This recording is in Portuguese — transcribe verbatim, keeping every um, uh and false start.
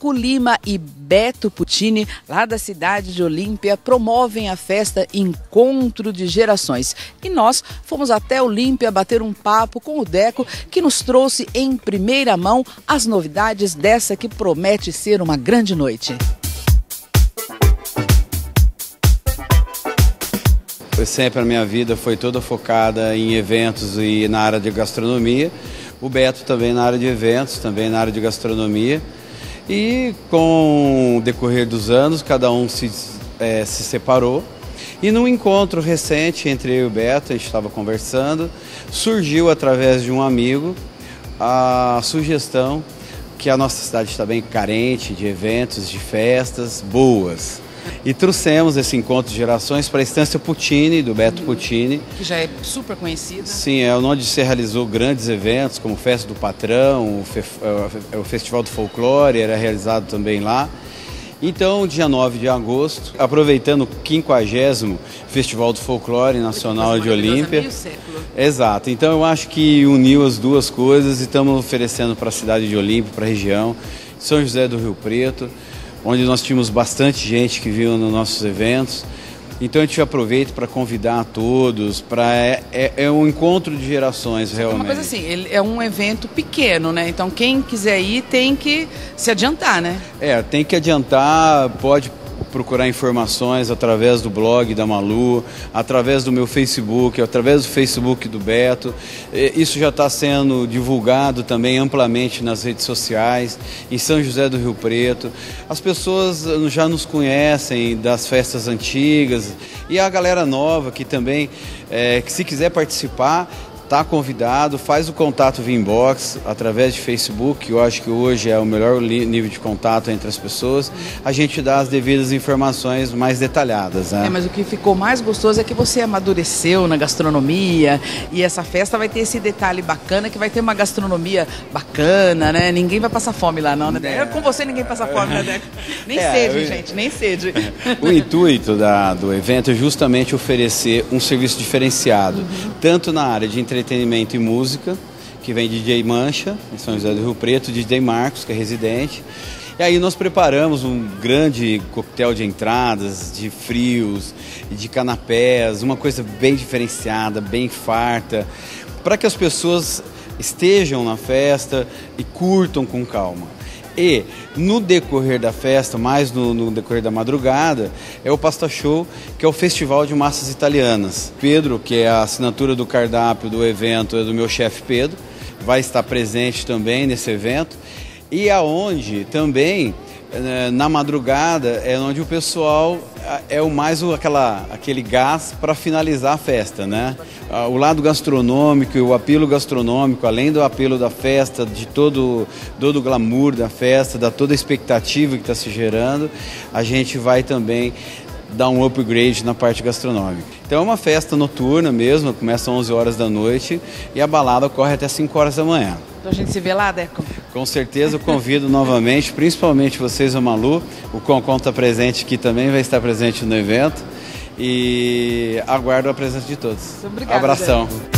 Deco Lima e Beto Puccini, lá da cidade de Olímpia, promovem a festa Encontro de Gerações. E nós fomos até Olímpia bater um papo com o Deco, que nos trouxe em primeira mão as novidades dessa que promete ser uma grande noite. Foi sempre a minha vida, foi toda focada em eventos e na área de gastronomia. O Beto também na área de eventos, também na área de gastronomia. E com o decorrer dos anos, cada um se, é, se separou. E num encontro recente entre eu e o Beto, a gente estava conversando, surgiu através de um amigo a sugestão que a nossa cidade está bem carente de eventos, de festas boas. E trouxemos esse encontro de gerações para a Estância Puccini, do Beto Puccini. Que já é super conhecida. Sim, é onde se realizou grandes eventos, como Festa do Patrão, o, Fe, o Festival do Folclore era realizado também lá. Então, dia nove de agosto, aproveitando o quinquagésimo Festival do Folclore Nacional de Olímpia. Meio século. Exato, então eu acho que uniu as duas coisas e estamos oferecendo para a cidade de Olímpia, para a região, São José do Rio Preto, onde nós tínhamos bastante gente que viu nos nossos eventos. Então a gente aproveita para convidar a todos, para é, é, é um encontro de gerações realmente. Uma coisa assim, ele é um evento pequeno, né? Então quem quiser ir tem que se adiantar, né? É, tem que adiantar, pode procurar informações através do blog da Malu, através do meu Facebook, através do Facebook do Beto. Isso já está sendo divulgado também amplamente nas redes sociais, em São José do Rio Preto. As pessoas já nos conhecem das festas antigas e a galera nova que também, é, que se quiser participar, está convidado, faz o contato via inbox, através de Facebook, eu acho que hoje é o melhor nível de contato entre as pessoas, a gente dá as devidas informações mais detalhadas. Né? É, mas o que ficou mais gostoso é que você amadureceu na gastronomia e essa festa vai ter esse detalhe bacana, que vai ter uma gastronomia bacana, né? Ninguém vai passar fome lá não, né? É. Com você ninguém passa fome, né, Deco? Nem é, sede, eu... gente, nem sede. O intuito da, do evento é justamente oferecer um serviço diferenciado, uhum. tanto na área de entretenimento, entretenimento e música, que vem D J Mancha, em São José do Rio Preto, D J Marcos, que é residente. E aí nós preparamos um grande coquetel de entradas, de frios, de canapés, uma coisa bem diferenciada, bem farta, para que as pessoas estejam na festa e curtam com calma. E no decorrer da festa, mais no, no decorrer da madrugada, é o Pasta Show, que é o Festival de Massas Italianas. Pedro, que é a assinatura do cardápio do evento, é do meu chefe Pedro, vai estar presente também nesse evento. E aonde também, na madrugada, é onde o pessoal é o mais aquela, aquele gás para finalizar a festa, né? O lado gastronômico e o apelo gastronômico, além do apelo da festa, de todo, todo o glamour da festa, da toda a expectativa que está se gerando, a gente vai também dar um upgrade na parte gastronômica. Então é uma festa noturna mesmo, começa às onze horas da noite e a balada ocorre até cinco horas da manhã. Então a gente se vê lá, Deco? Com certeza eu convido novamente, principalmente vocês, a Malu, o Concon está presente aqui também, vai estar presente no evento e aguardo a presença de todos. Obrigada, abração. Deco.